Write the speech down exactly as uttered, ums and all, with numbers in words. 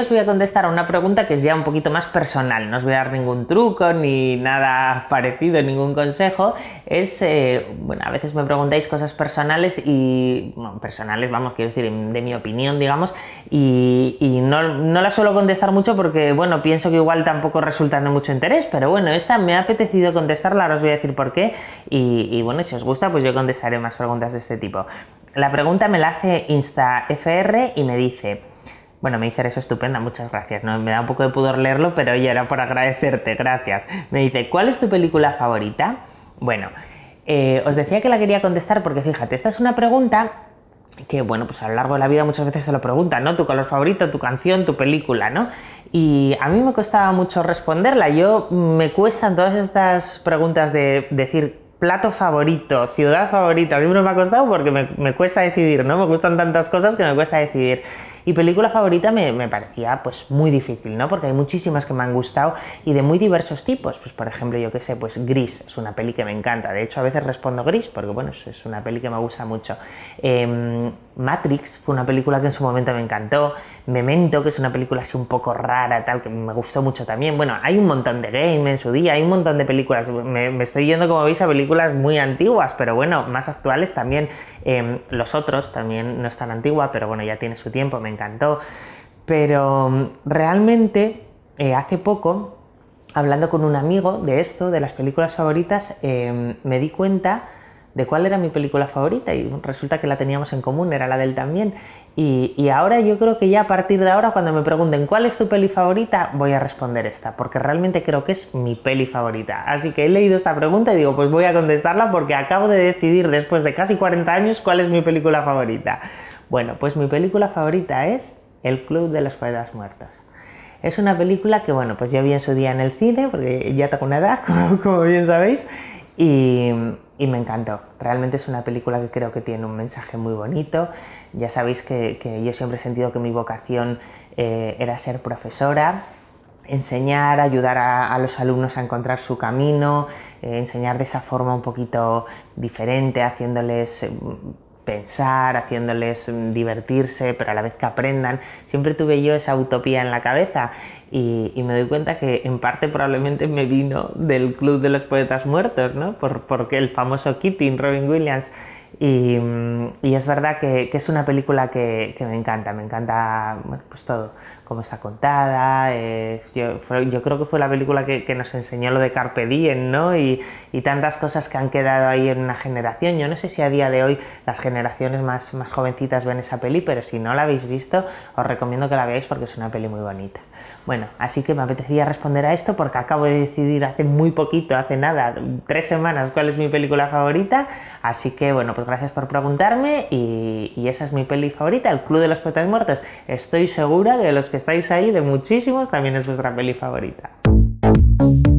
os voy a contestar a una pregunta que es ya un poquito más personal. No os voy a dar ningún truco ni nada parecido, ningún consejo. Es, eh, bueno, a veces me preguntáis cosas personales y, bueno, personales, vamos, quiero decir, de mi opinión, digamos, y, y no, no la suelo contestar mucho porque, bueno, pienso que igual tampoco resultan de mucho interés, pero bueno, esta me ha apetecido contestarla, ahora os voy a decir por qué, y, y bueno, si os gusta, pues yo contestaré más preguntas de este tipo. La pregunta me la hace InstaFR y me dice... Bueno, me dice, eres estupenda, muchas gracias. ¿No? Me da un poco de pudor leerlo, pero oye, era por agradecerte, gracias. Me dice, ¿cuál es tu película favorita? Bueno, eh, os decía que la quería contestar porque fíjate, esta es una pregunta que, bueno, pues a lo largo de la vida muchas veces se lo preguntan, ¿no? Tu color favorito, tu canción, tu película, ¿no? Y a mí me costaba mucho responderla. Yo me cuestan todas estas preguntas de decir plato favorito, ciudad favorita, siempre me ha costado porque me, me cuesta decidir, ¿no? Me gustan tantas cosas que me cuesta decidir. Y película favorita me, me parecía pues muy difícil, ¿no? Porque hay muchísimas que me han gustado y de muy diversos tipos. Pues por ejemplo, yo qué sé, pues Gris es una peli que me encanta. De hecho, a veces respondo Gris porque, bueno, es una peli que me gusta mucho. Eh, Matrix fue una película que en su momento me encantó. Memento, que es una película así un poco rara, tal, que me gustó mucho también. Bueno, hay un montón de Game en su día, hay un montón de películas. Me, me estoy yendo, como veis, a películas muy antiguas, pero bueno, más actuales también. Eh, Los Otros también no es tan antigua, pero bueno, ya tiene su tiempo, me encantó. Pero realmente, eh, hace poco, hablando con un amigo de esto, de las películas favoritas, eh, me di cuenta de cuál era mi película favorita y resulta que la teníamos en común, era la de él también. Y, y ahora yo creo que ya a partir de ahora, cuando me pregunten cuál es tu peli favorita, voy a responder esta, porque realmente creo que es mi peli favorita. Así que he leído esta pregunta y digo, pues voy a contestarla porque acabo de decidir después de casi cuarenta años cuál es mi película favorita. Bueno, pues mi película favorita es El Club de los Poetas Muertos. Es una película que, bueno, pues yo vi en su día en el cine, porque ya tengo una edad, como, como bien sabéis, y, y me encantó. Realmente es una película que creo que tiene un mensaje muy bonito. Ya sabéis que, que yo siempre he sentido que mi vocación eh, era ser profesora, enseñar, ayudar a, a los alumnos a encontrar su camino, eh, enseñar de esa forma un poquito diferente, haciéndoles... Eh, pensar, haciéndoles divertirse, pero a la vez que aprendan. Siempre tuve yo esa utopía en la cabeza y, y me doy cuenta que en parte probablemente me vino del Club de los Poetas Muertos, ¿no? Por, porque el famoso Keating, Robin Williams. Y, y es verdad que, que es una película que, que me encanta, me encanta, bueno, pues todo, cómo está contada. Eh, yo, fue, yo creo que fue la película que, que nos enseñó lo de Carpe Diem, ¿no? Y, y tantas cosas que han quedado ahí en una generación. Yo no sé si a día de hoy las generaciones más, más jovencitas ven esa peli, pero si no la habéis visto, os recomiendo que la veáis porque es una peli muy bonita. Bueno, así que me apetecía responder a esto porque acabo de decidir hace muy poquito, hace nada, tres semanas, cuál es mi película favorita. Así que, bueno, pues gracias por preguntarme y, y esa es mi peli favorita, El Club de los Poetas Muertos. Estoy segura que de los que estáis ahí, de muchísimos, también es vuestra peli favorita.